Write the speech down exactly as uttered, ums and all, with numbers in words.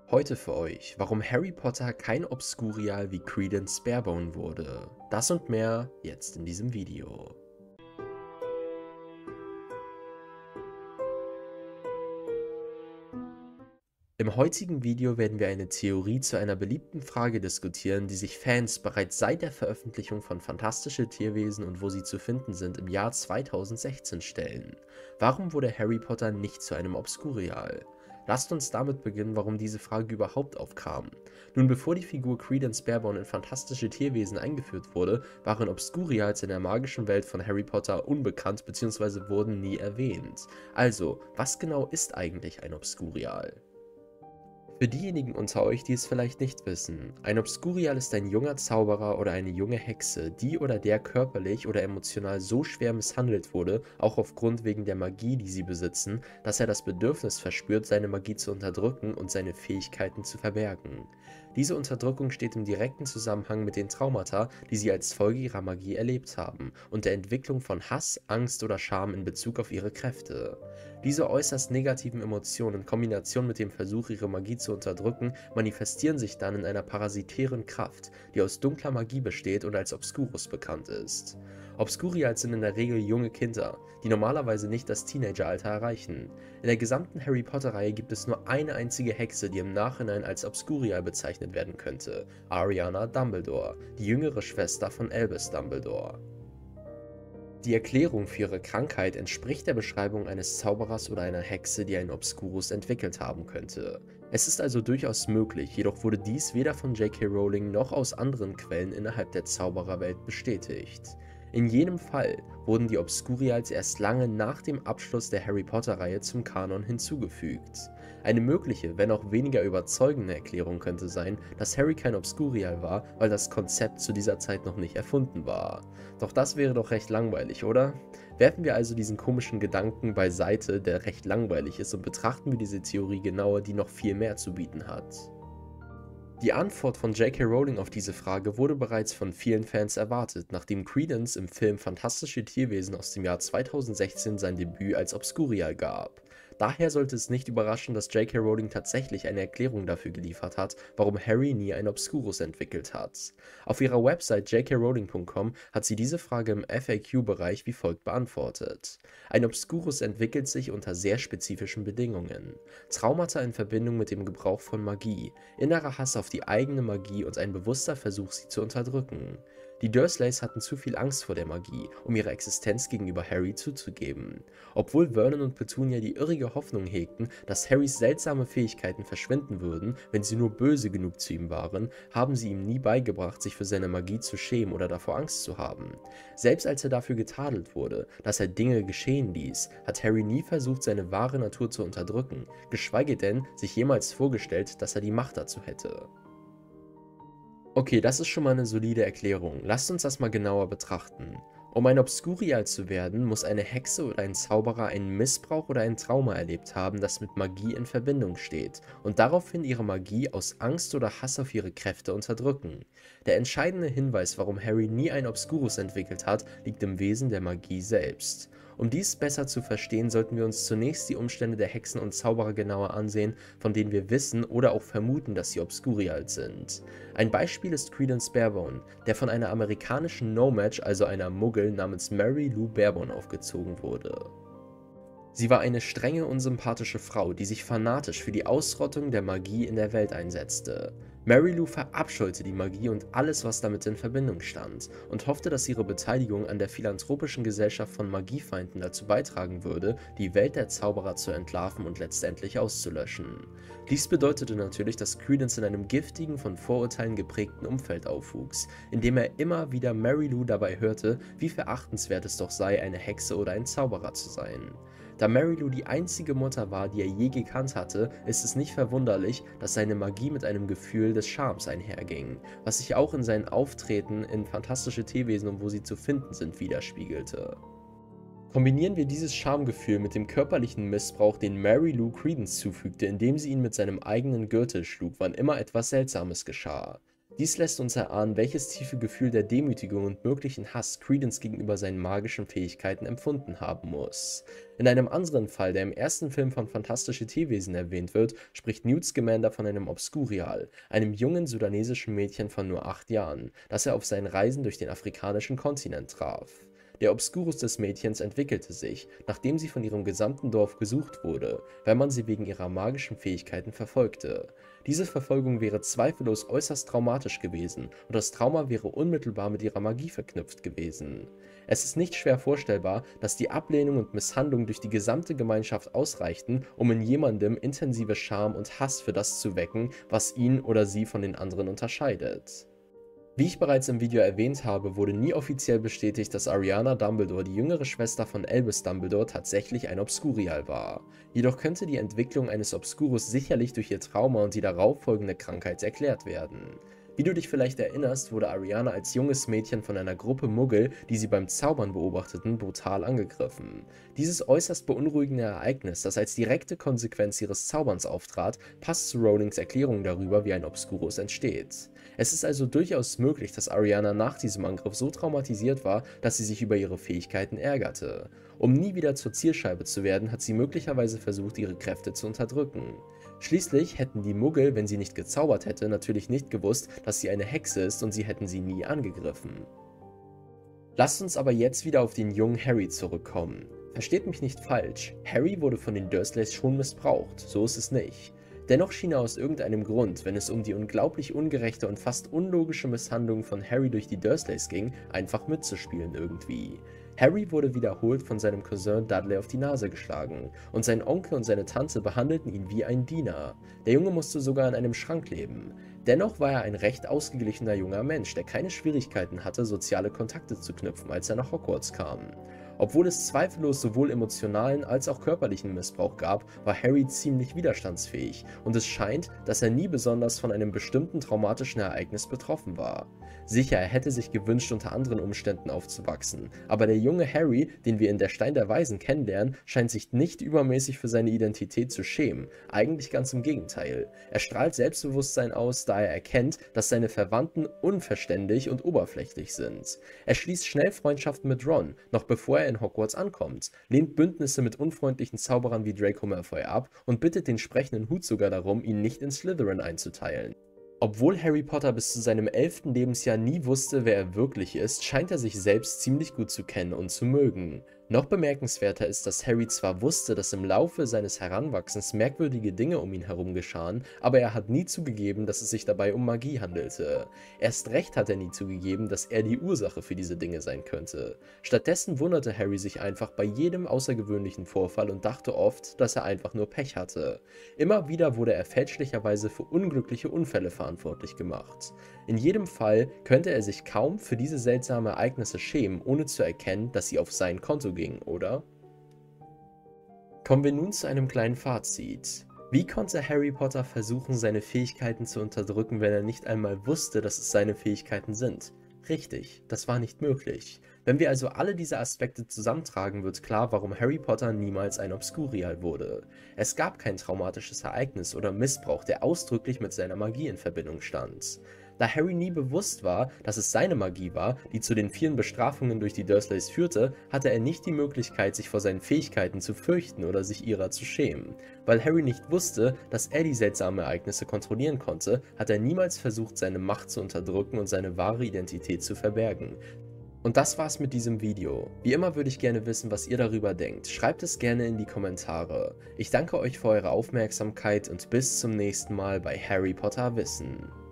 Heute für euch, warum Harry Potter kein Obscurial wie Credence Barebone wurde. Das und mehr jetzt in diesem Video. Im heutigen Video werden wir eine Theorie zu einer beliebten Frage diskutieren, die sich Fans bereits seit der Veröffentlichung von Fantastische Tierwesen und wo sie zu finden sind im Jahr zweitausendsechzehn stellen. Warum wurde Harry Potter nicht zu einem Obscurial? Lasst uns damit beginnen, warum diese Frage überhaupt aufkam. Nun, bevor die Figur Credence Barebone in Fantastische Tierwesen eingeführt wurde, waren Obscurials in der magischen Welt von Harry Potter unbekannt bzw. wurden nie erwähnt. Also, was genau ist eigentlich ein Obscurial? Für diejenigen unter euch, die es vielleicht nicht wissen, ein Obscurial ist ein junger Zauberer oder eine junge Hexe, die oder der körperlich oder emotional so schwer misshandelt wurde, auch aufgrund wegen der Magie, die sie besitzen, dass er das Bedürfnis verspürt, seine Magie zu unterdrücken und seine Fähigkeiten zu verbergen. Diese Unterdrückung steht im direkten Zusammenhang mit den Traumata, die sie als Folge ihrer Magie erlebt haben, und der Entwicklung von Hass, Angst oder Scham in Bezug auf ihre Kräfte. Diese äußerst negativen Emotionen in Kombination mit dem Versuch, ihre Magie zu unterdrücken, manifestieren sich dann in einer parasitären Kraft, die aus dunkler Magie besteht und als Obscurus bekannt ist. Obscurials sind in der Regel junge Kinder, die normalerweise nicht das Teenageralter erreichen. In der gesamten Harry Potter-Reihe gibt es nur eine einzige Hexe, die im Nachhinein als Obscurial bezeichnet werden könnte: Ariana Dumbledore, die jüngere Schwester von Albus Dumbledore. Die Erklärung für ihre Krankheit entspricht der Beschreibung eines Zauberers oder einer Hexe, die einen Obscurus entwickelt haben könnte. Es ist also durchaus möglich, jedoch wurde dies weder von J K Rowling noch aus anderen Quellen innerhalb der Zaubererwelt bestätigt. In jedem Fall wurden die Obscurials erst lange nach dem Abschluss der Harry Potter-Reihe zum Kanon hinzugefügt. Eine mögliche, wenn auch weniger überzeugende Erklärung könnte sein, dass Harry kein Obscurial war, weil das Konzept zu dieser Zeit noch nicht erfunden war. Doch das wäre doch recht langweilig, oder? Werfen wir also diesen komischen Gedanken beiseite, der recht langweilig ist, und betrachten wir diese Theorie genauer, die noch viel mehr zu bieten hat. Die Antwort von J K Rowling auf diese Frage wurde bereits von vielen Fans erwartet, nachdem Credence im Film Fantastische Tierwesen aus dem Jahr zweitausendsechzehn sein Debüt als Obscurial gab. Daher sollte es nicht überraschen, dass J K Rowling tatsächlich eine Erklärung dafür geliefert hat, warum Harry nie ein Obscurus entwickelt hat. Auf ihrer Website j k rowling punkt com hat sie diese Frage im F A Q-Bereich wie folgt beantwortet: Ein Obscurus entwickelt sich unter sehr spezifischen Bedingungen. Traumata in Verbindung mit dem Gebrauch von Magie, innerer Hass auf die eigene Magie und ein bewusster Versuch, sie zu unterdrücken. Die Dursleys hatten zu viel Angst vor der Magie, um ihre Existenz gegenüber Harry zuzugeben. Obwohl Vernon und Petunia die irrige Hoffnung hegten, dass Harrys seltsame Fähigkeiten verschwinden würden, wenn sie nur böse genug zu ihm waren, haben sie ihm nie beigebracht, sich für seine Magie zu schämen oder davor Angst zu haben. Selbst als er dafür getadelt wurde, dass er Dinge geschehen ließ, hat Harry nie versucht, seine wahre Natur zu unterdrücken, geschweige denn sich jemals vorgestellt, dass er die Macht dazu hätte. Okay, das ist schon mal eine solide Erklärung. Lasst uns das mal genauer betrachten. Um ein Obscurial zu werden, muss eine Hexe oder ein Zauberer einen Missbrauch oder ein Trauma erlebt haben, das mit Magie in Verbindung steht, und daraufhin ihre Magie aus Angst oder Hass auf ihre Kräfte unterdrücken. Der entscheidende Hinweis, warum Harry nie ein Obscurus entwickelt hat, liegt im Wesen der Magie selbst. Um dies besser zu verstehen, sollten wir uns zunächst die Umstände der Hexen und Zauberer genauer ansehen, von denen wir wissen oder auch vermuten, dass sie Obscurials sind. Ein Beispiel ist Credence Barebone, der von einer amerikanischen No-Match, also einer Muggel namens Mary Lou Barebone, aufgezogen wurde. Sie war eine strenge, unsympathische Frau, die sich fanatisch für die Ausrottung der Magie in der Welt einsetzte. Mary Lou verabscheute die Magie und alles, was damit in Verbindung stand, und hoffte, dass ihre Beteiligung an der philanthropischen Gesellschaft von Magiefeinden dazu beitragen würde, die Welt der Zauberer zu entlarven und letztendlich auszulöschen. Dies bedeutete natürlich, dass Credence in einem giftigen, von Vorurteilen geprägten Umfeld aufwuchs, in dem er immer wieder Mary Lou dabei hörte, wie verachtenswert es doch sei, eine Hexe oder ein Zauberer zu sein. Da Mary Lou die einzige Mutter war, die er je gekannt hatte, ist es nicht verwunderlich, dass seine Magie mit einem Gefühl des Charmes einherging, was sich auch in seinen Auftreten in Fantastische Tierwesen und wo sie zu finden sind widerspiegelte. Kombinieren wir dieses Schamgefühl mit dem körperlichen Missbrauch, den Mary Lou Credence zufügte, indem sie ihn mit seinem eigenen Gürtel schlug, wann immer etwas Seltsames geschah. Dies lässt uns erahnen, welches tiefe Gefühl der Demütigung und möglichen Hass Credence gegenüber seinen magischen Fähigkeiten empfunden haben muss. In einem anderen Fall, der im ersten Film von Fantastische Tierwesen erwähnt wird, spricht Newt Scamander von einem Obscurial, einem jungen sudanesischen Mädchen von nur acht Jahren, das er auf seinen Reisen durch den afrikanischen Kontinent traf. Der Obscurus des Mädchens entwickelte sich, nachdem sie von ihrem gesamten Dorf gesucht wurde, weil man sie wegen ihrer magischen Fähigkeiten verfolgte. Diese Verfolgung wäre zweifellos äußerst traumatisch gewesen und das Trauma wäre unmittelbar mit ihrer Magie verknüpft gewesen. Es ist nicht schwer vorstellbar, dass die Ablehnung und Misshandlung durch die gesamte Gemeinschaft ausreichten, um in jemandem intensive Scham und Hass für das zu wecken, was ihn oder sie von den anderen unterscheidet. Wie ich bereits im Video erwähnt habe, wurde nie offiziell bestätigt, dass Ariana Dumbledore, die jüngere Schwester von Albus Dumbledore, tatsächlich ein Obscurial war. Jedoch könnte die Entwicklung eines Obscurus sicherlich durch ihr Trauma und die darauffolgende Krankheit erklärt werden. Wie du dich vielleicht erinnerst, wurde Ariana als junges Mädchen von einer Gruppe Muggel, die sie beim Zaubern beobachteten, brutal angegriffen. Dieses äußerst beunruhigende Ereignis, das als direkte Konsequenz ihres Zauberns auftrat, passt zu Rowlings Erklärung darüber, wie ein Obscurus entsteht. Es ist also durchaus möglich, dass Ariana nach diesem Angriff so traumatisiert war, dass sie sich über ihre Fähigkeiten ärgerte. Um nie wieder zur Zielscheibe zu werden, hat sie möglicherweise versucht, ihre Kräfte zu unterdrücken. Schließlich hätten die Muggel, wenn sie nicht gezaubert hätte, natürlich nicht gewusst, dass sie eine Hexe ist und sie hätten sie nie angegriffen. Lasst uns aber jetzt wieder auf den jungen Harry zurückkommen. Versteht mich nicht falsch, Harry wurde von den Dursleys schon missbraucht, so ist es nicht. Dennoch schien er aus irgendeinem Grund, wenn es um die unglaublich ungerechte und fast unlogische Misshandlung von Harry durch die Dursleys ging, einfach mitzuspielen irgendwie. Harry wurde wiederholt von seinem Cousin Dudley auf die Nase geschlagen und sein Onkel und seine Tante behandelten ihn wie ein Diener. Der Junge musste sogar in einem Schrank leben. Dennoch war er ein recht ausgeglichener junger Mensch, der keine Schwierigkeiten hatte, soziale Kontakte zu knüpfen, als er nach Hogwarts kam. Obwohl es zweifellos sowohl emotionalen als auch körperlichen Missbrauch gab, war Harry ziemlich widerstandsfähig und es scheint, dass er nie besonders von einem bestimmten traumatischen Ereignis betroffen war. Sicher, er hätte sich gewünscht, unter anderen Umständen aufzuwachsen, aber der junge Harry, den wir in Der Stein der Weisen kennenlernen, scheint sich nicht übermäßig für seine Identität zu schämen, eigentlich ganz im Gegenteil. Er strahlt Selbstbewusstsein aus, da er erkennt, dass seine Verwandten unverständlich und oberflächlich sind. Er schließt schnell Freundschaften mit Ron, noch bevor er in Hogwarts ankommt, lehnt Bündnisse mit unfreundlichen Zauberern wie Draco Malfoy ab und bittet den sprechenden Hut sogar darum, ihn nicht in Slytherin einzuteilen. Obwohl Harry Potter bis zu seinem elften Lebensjahr nie wusste, wer er wirklich ist, scheint er sich selbst ziemlich gut zu kennen und zu mögen. Noch bemerkenswerter ist, dass Harry zwar wusste, dass im Laufe seines Heranwachsens merkwürdige Dinge um ihn herum geschahen, aber er hat nie zugegeben, dass es sich dabei um Magie handelte. Erst recht hat er nie zugegeben, dass er die Ursache für diese Dinge sein könnte. Stattdessen wunderte Harry sich einfach bei jedem außergewöhnlichen Vorfall und dachte oft, dass er einfach nur Pech hatte. Immer wieder wurde er fälschlicherweise für unglückliche Unfälle verantwortlich gemacht. In jedem Fall könnte er sich kaum für diese seltsamen Ereignisse schämen, ohne zu erkennen, dass sie auf sein Konto ging, oder? Kommen wir nun zu einem kleinen Fazit. Wie konnte Harry Potter versuchen, seine Fähigkeiten zu unterdrücken, wenn er nicht einmal wusste, dass es seine Fähigkeiten sind? Richtig, das war nicht möglich. Wenn wir also alle diese Aspekte zusammentragen, wird klar, warum Harry Potter niemals ein Obscurial wurde. Es gab kein traumatisches Ereignis oder Missbrauch, der ausdrücklich mit seiner Magie in Verbindung stand. Da Harry nie bewusst war, dass es seine Magie war, die zu den vielen Bestrafungen durch die Dursleys führte, hatte er nicht die Möglichkeit, sich vor seinen Fähigkeiten zu fürchten oder sich ihrer zu schämen. Weil Harry nicht wusste, dass er die seltsamen Ereignisse kontrollieren konnte, hat er niemals versucht, seine Macht zu unterdrücken und seine wahre Identität zu verbergen. Und das war's mit diesem Video. Wie immer würde ich gerne wissen, was ihr darüber denkt. Schreibt es gerne in die Kommentare. Ich danke euch für eure Aufmerksamkeit und bis zum nächsten Mal bei Harry Potter Wissen.